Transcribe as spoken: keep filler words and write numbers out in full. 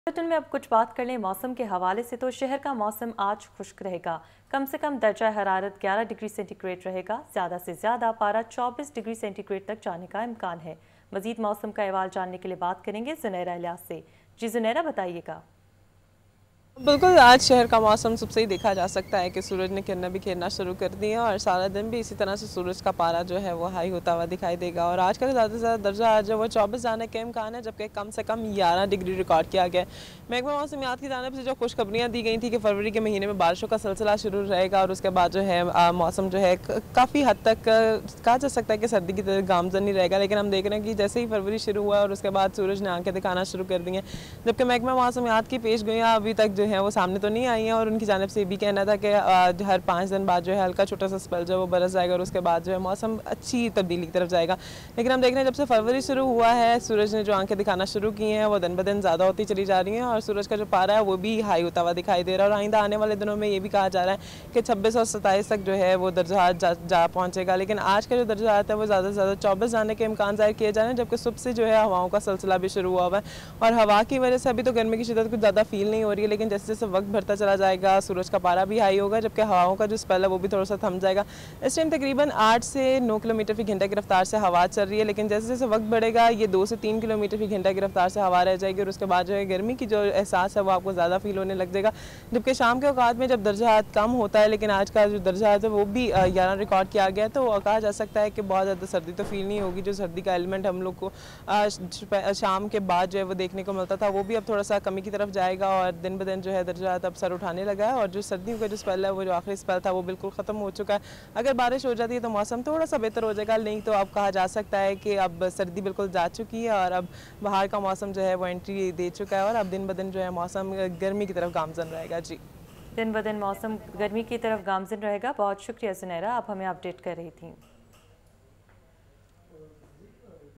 Bulletin में अब कुछ बात कर लें मौसम के हवाले से। तो शहर का मौसम आज खुश्क रहेगा। कम से कम दर्जा हरारत ग्यारह डिग्री सेंटीग्रेड रहेगा। ज़्यादा से ज़्यादा पारा चौबीस डिग्री सेंटीग्रेड तक जाने का इम्कान है। मजीद मौसम का अहवाल जानने के लिए बात करेंगे जुनैरा इलियास से। जी जुनैरा, बताइएगा। बिल्कुल, आज शहर का मौसम सुबह से ही देखा जा सकता है कि सूरज ने किरणें भी खिलना शुरू कर दी हैं और सारा दिन भी इसी तरह से सूरज का पारा जो है वो हाई होता हुआ दिखाई देगा। और आज का ज़्यादा से ज़्यादा दर्जा आज जो वो चौबीस जाने के इम्कान है, जबकि कम से कम ग्यारह डिग्री रिकॉर्ड किया गया है। महकमा मौसमियात की जानिब से जो खुशखबरियाँ दी गई थी कि फरवरी के महीने में बारिशों का सिलसिला शुरू रहेगा और उसके बाद जो है मौसम जो है काफ़ी हद तक कहा जा सकता है कि सर्दी की तरह गामजन नहीं रहेगा। लेकिन हम देख रहे हैं कि जैसे ही फरवरी शुरू हुआ और उसके बाद सूरज ने आंखें दिखाना शुरू कर दी हैं, जबकि महकमा मौसमियात की पेश गोइयाँ अभी तक जो है वो सामने तो नहीं आई हैं। और उनकी जानिब से ये भी कहना था कि हर पाँच दिन बाद जो है हल्का छोटा सा स्पेल जो है वो बरस जाएगा और उसके बाद जो है मौसम अच्छी तब्दीली की तरफ जाएगा। लेकिन हम देख रहे हैं जब से फरवरी शुरू हुआ है, सूरज ने जो आंखें दिखाना शुरू की हैं वो दिन ब दिन ज़्यादा होती चली जा रही हैं और सूरज का जो पारा है वो भी हाई होता हुआ दिखाई दे रहा है। और आइंदा आने वाले दिनों में ये भी कहा जा रहा है कि छब्बीस और सत्ताईस तक जो है वो दर्जा जा, जा पहुँचेगा। लेकिन आज का जो दर्जा आता है वो ज़्यादा से ज़्यादा चौबीस जाने के इम्कान ज़ाहिर किए जा रहे हैं, जबकि सुबह से जो है हवाओं का सिलसिला भी शुरू हुआ हुआ है। और हवा की वजह से अभी तो गर्मी की शिद्दत कुछ ज़्यादा फील नहीं हो रही है, लेकिन जैसे जैसे वक्त बढ़ता चला जाएगा सूरज का पारा भी हाई होगा, जबकि हवाओं का जो स्पेल है वो भी थोड़ा सा थम जाएगा। इस टाइम तकरीबन आठ से नौ किलोमीटर फी घंटा की रफ्तार से हवा चल रही है, लेकिन जैसे जैसे वक्त बढ़ेगा ये दो से तीन किलोमीटर फी घंटा की रफ्तार से हवा रह जाएगी और उसके बाद जो है गर्मी की जो एहसास है वो आपको ज़्यादा फील होने लग जाएगा। जबकि शाम के औकात में जब दर्जा कम होता है, लेकिन आज का जो दर्जा है वो भी ग्यारह रिकॉर्ड किया गया है, तो कहा जा सकता है कि बहुत ज़्यादा सर्दी तो फील नहीं होगी। जो सर्दी का एलिमेंट हम लोग को शाम के बाद जो है वो देखने को मिलता था वो भी अब थोड़ा सा कमी की तरफ जाएगा और दिन ब दिन जो है दर्जा अब सर उठाने लगा है। और जो सर्दियों का जो स्पेल है वो जो आखिरी स्पेल था वो बिल्कुल ख़त्म हो चुका है। अगर बारिश हो जाती है तो मौसम थोड़ा सा बेहतर हो जाएगा, नहीं तो अब कहा जा सकता है कि अब सर्दी बिल्कुल जा चुकी है और अब बाहर का मौसम जो है वो एंट्री दे चुका है और अब दिन ब दिन जो है मौसम गर्मी की तरफ गामजन रहेगा। जी, दिन ब दिन मौसम गर्मी की तरफ गामजन रहेगा। बहुत शुक्रिया जुनैरा, आप हमें अपडेट कर रही थी।